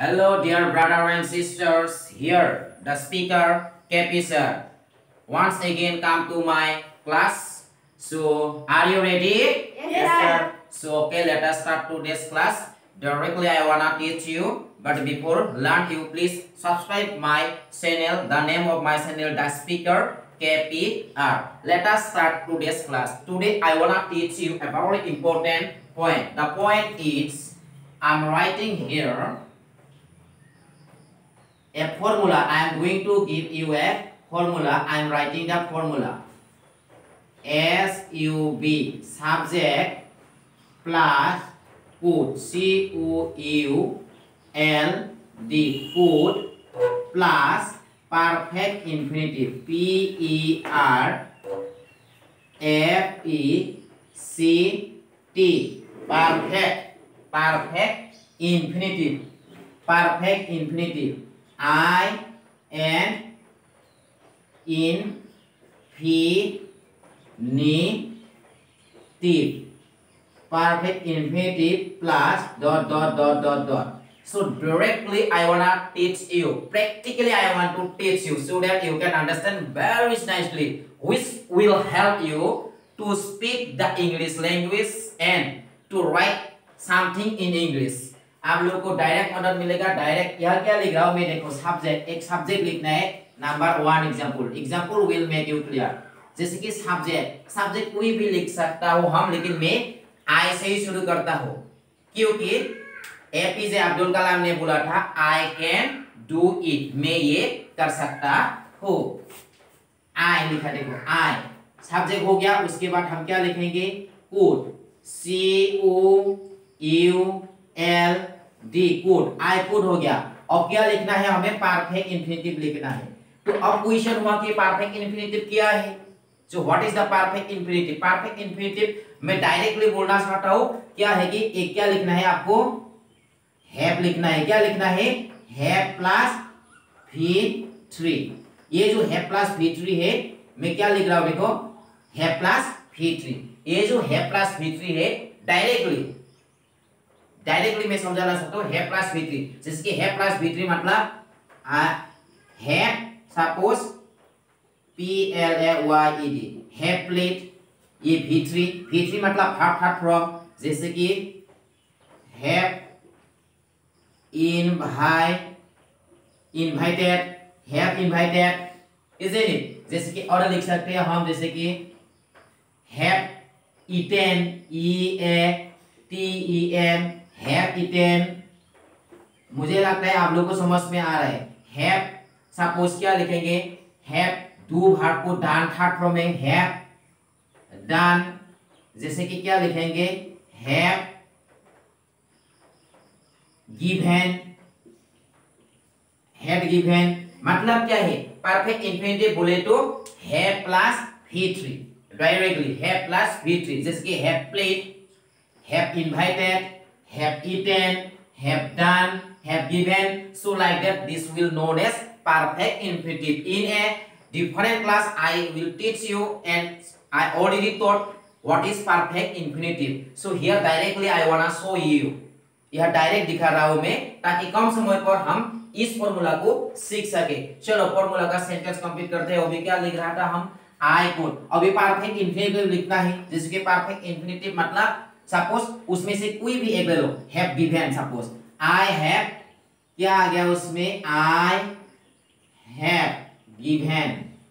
Hello, dear brother and sisters. Here, the speaker, KP sir. Once again, come to my class. So, are you ready? Yes, sir. So, okay, let us start today's class. Directly, I wanna teach you. But before learn, you please subscribe my channel. The name of my channel, the speaker, KPR. Let us start today's class. Today, I wanna teach you a very important point. The point is, I'm writing here a formula. I am going to give you a formula. I am writing the formula. SUB, subject, plus could, COULD, could, plus perfect infinitive, PERFECT, perfect infinitive, I and infinitive, perfect infinitive plus dot. So directly I wanna teach you, practically I want to teach you so that you can understand very nicely, which will help you to speak the English language and to write something in English. आप लोग को direct मदद मिलेगा। Direct यह क्या लिख रहा हूं मैं, देखो सब्जेक्ट, एक सब्जेक्ट लिखना है। Number 1 example will make you clear. जैसे कि सब्जेक्ट कोई भी लिख सकता हो हम, लेकिन मैं आई से ही शुरू करता हूं क्योंकि एपीजे अब्दुल कलाम ने बोला था आई कैन डू इट, मैं ये कर सकता हूं। आई लिखा, देखो आई सब्जेक्ट हो गया। उसके बाद हम क्या लिखेंगे, could, COULD, could, I could हो गया। अब क्या लिखना है हमें, परफेक्ट इंफिनिटिव लिखना है। तो अब क्वेश्चन हुआ कि परफेक्ट इंफिनिटिव क्या है। So what is the perfect infinitive. Perfect infinitive मैं डायरेक्टली बोलना चाहता हूं क्या है कि एक क्या लिखना है आपको, हैव लिखना है। क्या लिखना है, हैव प्लस V3। ये जो हैव प्लस V3 है, मैं क्या लिख रहा हूं, देखो हैव प्लस V3। ये जो हैव प्लस V3 है, डायरेक्टली मैं समझाना चाहता हूं हैव प्लस V3। जैसे कि हैव प्लस V3 मतलब have, suppose PLAYED, have played, ये V3 मतलब फट फ्रॉम। जैसे कि have invited, have invited, isn't it. जैसे कि और लिख सकते हैं हम, जैसे कि have eaten, EATEN, have eaten. मुझे लगता है आप लोगों को समझ में आ रहा है। हैव सपोज क्या लिखेंगे, हैव डू वर्ब को डन थर्ड फॉर्म में, हैव डन। जैसे कि क्या लिखेंगे, हैव गिवन, हैड गिवन। मतलब क्या है, परफेक्ट इंफिनिटिव बोले तो have plus V3, directly have plus V3। जैसे कि have played, have invited, have eaten, have done, have given. So like that this will known as perfect infinitive. In a different class I will teach you and I already taught what is perfect infinitive. So here directly I wanna show you, यह direct दिखा रहा हूं मैं ताकि कम समय पर हम इस फॉर्मूला को सीख सके। चलो फॉर्मूला का सेंटेंस कंप्लीट करते हैं। अभी क्या लिख रहा था हम, आई कुड। अभी परफेक्ट इंफिनिटिव लिखना है। जैसे कि परफेक्ट इंफिनिटिव मतलब सपोज उसमें से कोई भी एक ले लो, have given. Suppose I have, क्या आ गया उसमें, I have given,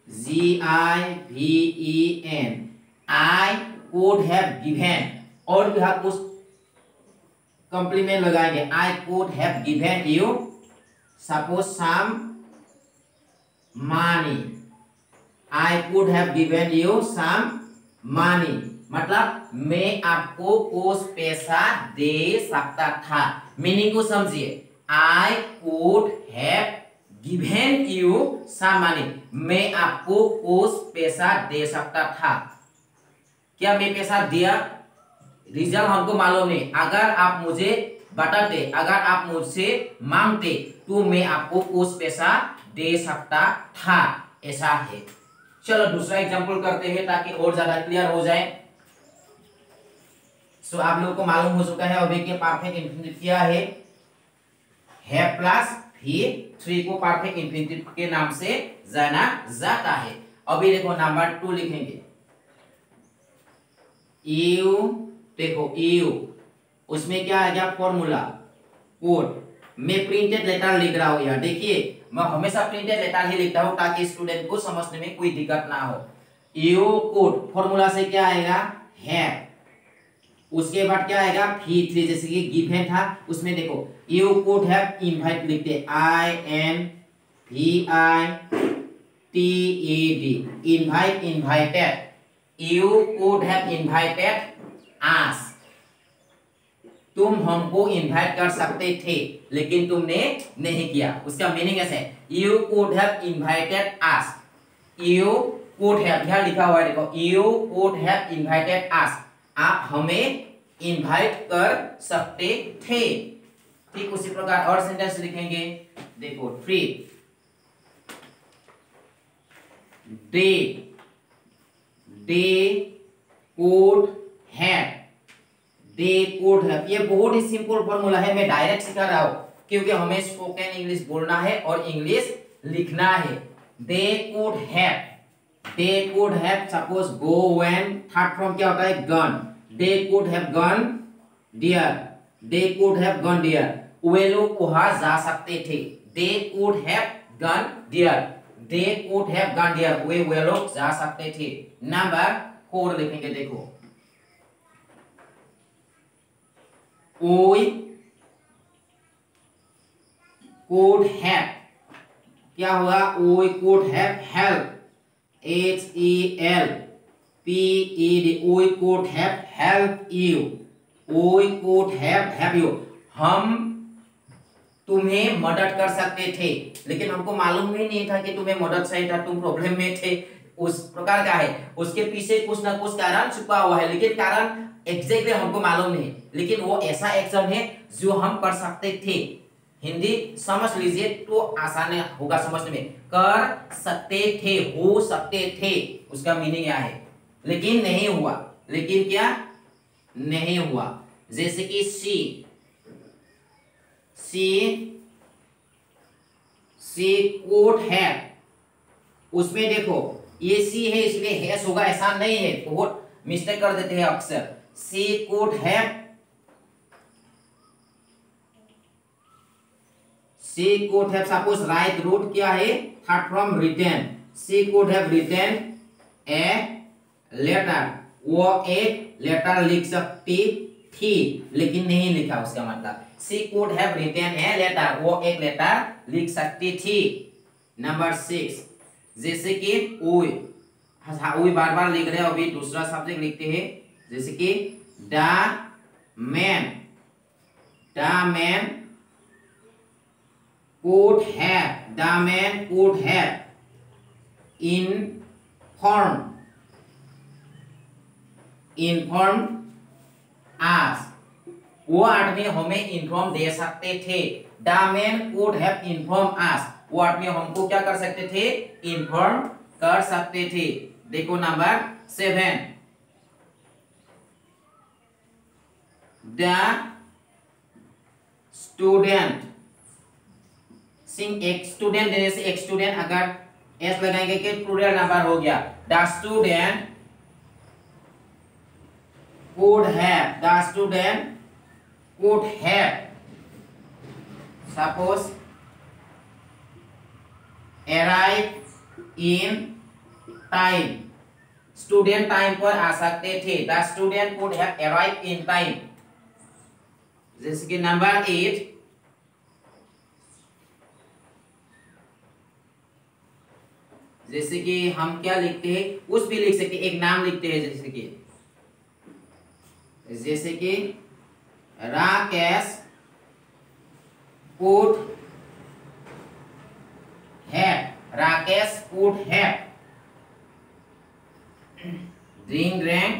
GIVEN, I could have given. और भी हम उस कॉम्प्लीमेंट लगाएंगे, I could have given you suppose some money, I could have given you some money. मतलब मैं आपको कुछ पैसा दे सकता था। मीनिंग को समझिए, I could have given you some money, मैं आपको कुछ पैसा दे सकता था। क्या मैं पैसा दिया, रिजल्ट हमको मालूम नहीं। अगर आप मुझे बताते, अगर आप मुझसे मांगते तो मैं आपको कुछ पैसा दे सकता था, ऐसा है। चलो दूसरा एग्जांपल करते हैं ताकि और ज्यादा क्लियर हो जाए। सो आप लोगों को मालूम हो चुका है अभी के परफेक्ट इंफिनिटिव क्या है। हैव प्लस V3 को परफेक्ट इंफिनिटिव के नाम से जाना जाता है। अभी देखो नंबर 2 लिखेंगे। यू, देखो यू, उसमें क्या आ गया फॉर्मूला कोड। मैं प्रिंटेड लेटर लिख रहा हूं यहाँ, देखिए मैं हमेशा प्रिंटेड लेटर ही लिखता हूं ताकि स्टूडेंट को समझने में कोई दिक्कत ना हो। यू कोड फॉर्मूला से क्या आएगा हैव, उसके बाद क्या आएगा V3 जैसे कि गिवन था उसमें देखो यू कुड हैव इनवाइट लिखते INVITED, invite invited. You could have invited us, तुम हमको इनवाइट कर सकते थे लेकिन तुमने नहीं किया। उसका मीनिंग ऐसे है you could have invited us, you could have यहाँ लिखा हुआ है देखो you could have invited us, आप हमें इनवाइट कर सकते थे। ठीक उसी प्रकार और सेंटेंस लिखेंगे। देखो 3 they could have, they could have, ये बहुत ही सिंपल फॉर्मूला है, मैं डायरेक्ट सिखा रहा हूं क्योंकि हमें स्पोकन इंग्लिश बोलना है और इंग्लिश लिखना है। They could have suppose go when, third form क्या होता है gone, they could have gone there, they could have gone there, वे लोग वहां जा सकते थे। They could have gone there, they could have gone there, वे लोग जा सकते थे। नंबर 4 लिखेंगे। देखो we could have, क्या हुआ we could have help, HELPED, we could have helped you, we could have you, हम तुम्हें मदद कर सकते थे लेकिन हमको मालूम ही नहीं था कि तुम्हें मदद चाहिए था, तुम प्रॉब्लम में थे। उस प्रकार का है, उसके पीछे कुछ ना कुछ कारण छुपा हुआ है लेकिन कारण एग्जैक्टली हमको मालूम नहीं, लेकिन वो ऐसा एक्शन है जो हम कर सकते थे। हिंदी समझ लीजिए तो आसान होगा समझने में। कर सकते थे, हो सकते थे, उसका मीनिंग क्या है, लेकिन नहीं हुआ। लेकिन क्या नहीं हुआ, जैसे कि सी कोड है, उसमें देखो ये सी है इसलिए हैस होगा ऐसा नहीं है, बहुत मिस्टेक कर देते हैं अक्सर। She could have, she could have suppose write root क्या है third from written, she could have written a letter, वो एक लेटर लिख सकती थी लेकिन नहीं लिखा, उसका मतलब she could have written a letter, वो एक लेटर लिख सकती थी। नंबर 6 जैसे कि ओए, ओए बार बार लिख रहे हैं, अभी दूसरा सब्जेक्ट लिखते हैं जैसे कि the man could have inform us, वो आदमी हमें इन्फॉर्म दे सकते थे। The man could have inform us, वो आदमी हमको क्या कर सकते थे, इन्फॉर्म कर सकते थे। देखो नंबर 7 द स्टूडेंट, सिंग एक स्टूडेंट देने से एक स्टूडेंट अगर एस लगाएंगे कि प्लूरल नंबर हो गया। The student could have suppose arrive in time, student time पर आ सकते थे। The student could have arrive in time. जैसे कि नंबर 8 जैसे कि हम क्या लिखते हैं, उस भी लिख सकते, एक नाम लिखते हैं जैसे कि Rakesh could have, Rakesh could have drink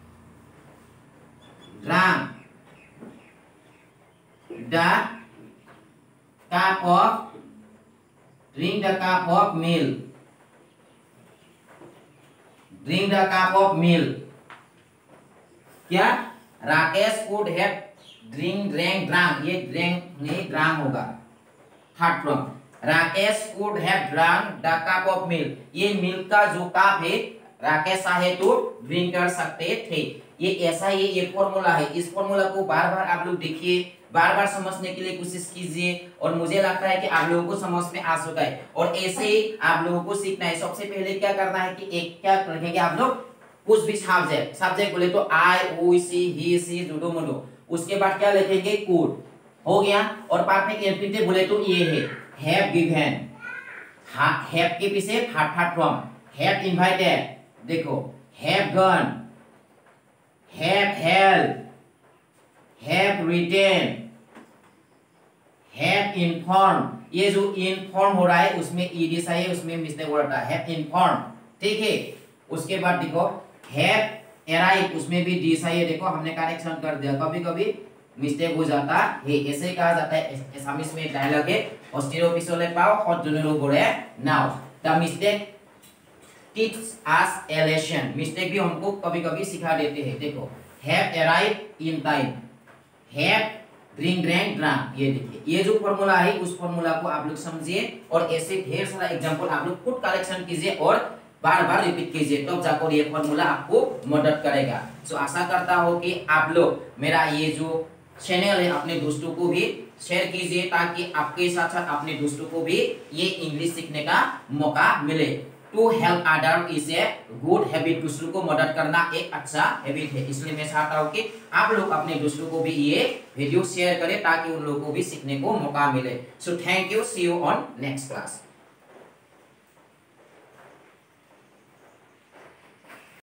drank the cup of, drink the cup of milk, drink the cup of milk। क्या Rakesh could have drink drank drank, ये ड्रैंक नहीं ड्रांक होगा, third form, Rakesh could have drunk the cup of milk, ये milk का जो cup है राकेश चाहे तो ड्रिंक कर सकते थे। ये ऐसा ये फॉर्मूला है। इस फॉर्मूला को बार बार आप लोग देखिए, बार बार समझने के लिए कोशिश कीजिए और मुझे लगता है कि आप लोगों को समझ में आ चुका है। और ऐसे ही आप लोगों को सीखना है। सबसे पहले क्या करना है कि एक क्या लिखेंगे आप लोग, कुछ भी सब्जेक्ट बोले तो आई वी सी ही सी जुडो मुडो, उसके बाद क्या लिखेंगे कुड, हो गया। और परफेक्ट इंफिनिटिव बोले तो ये है हैव गिवन, हैव के पीछे थर्ड फॉर्म, हैव इनवाइटेड, देखो have gone, have help, have written, have inform. ये जो इन्फॉर्म हो रहा है उसमें ईडी सही है, उसमें मिस्टेक हो रहा है, हैव इन्फॉर्म, ठीक है। उसके बाद देखो हैव अराइव, उसमें भी डी सही है, देखो हमने करेक्शन कर दिया, कभी कभी मिस्टेक हो जाता है। ऐसे कहा जाता है, एसामिस में डायलॉग है हस्तिरो पिछले पाओ हत जुनुरो गोरे नाउ, the mistake teach us a lesson, mistake भी हमको कभी कभी सिखा देते हैं। देखो have arrive in time, have drink drank drunk, ये देखिए ये जो फॉर्मूला है उस फॉर्मूला को आप लोग समझिए और ऐसे ढेर सारा एग्जांपल आप लोग खुद कलेक्शन कीजिए और बार बार रिपीट कीजिए, तब जाकर ये फॉर्मूला आपको मदद करेगा। सो आशा करता हूँ कि आप लोग मेरा ये जो चैनल है अपने दोस्तों को भी शेयर कीजिए ताकि आपके साथ साथ अपने दोस्तों को भी ये इंग्लिश सीखने का मौका मिले। To help other is a good habit, दूसरों को मदद करना एक अच्छा हैबिट है। इसलिए मैं चाहता हूँ कि आप लोग अपने दोस्तों को भी ये वीडियो शेयर करें ताकि उन लोगों को भी सीखने को मौका मिले। So thank you, see you on next class.